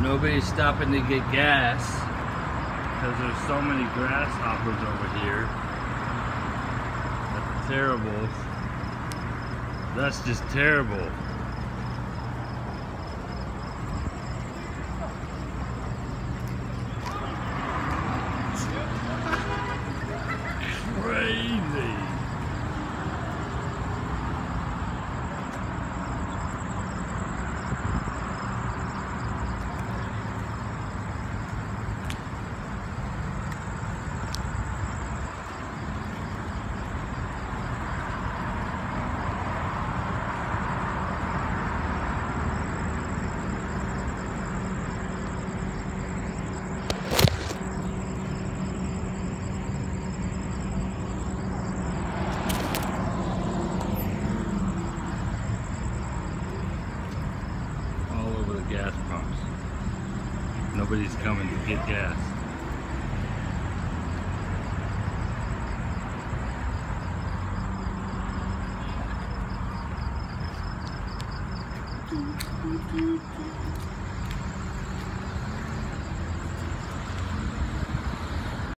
Nobody's stopping to get gas because there's so many grasshoppers over here. That's terrible. That's just terrible. Crazy. Gas pumps. Nobody's coming to get gas.